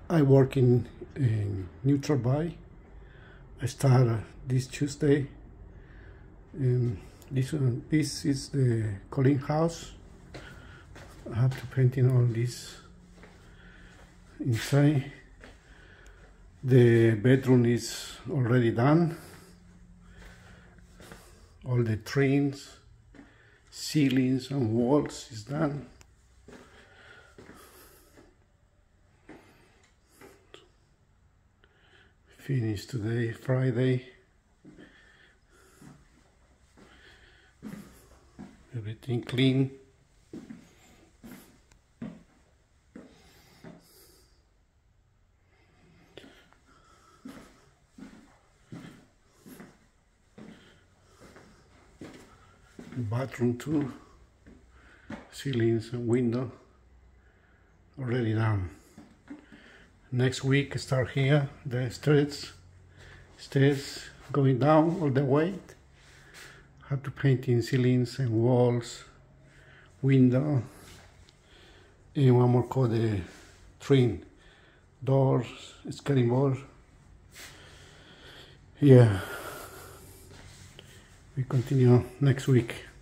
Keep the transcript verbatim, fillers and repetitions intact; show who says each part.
Speaker 1: I work in, in neutral buy. I start uh, this Tuesday. Um, this one, this is the Colin house. I have to paint in all this inside. The bedroom is already done. All the trims, ceilings and walls is done. Finished today, Friday. Everything clean. Bathroom too. Ceilings and window already done. Next week start here, the stairs, stairs going down all the way. Have to paint in ceilings and walls, window, and one more coat the trim, doors, skirting board. Yeah, we continue next week.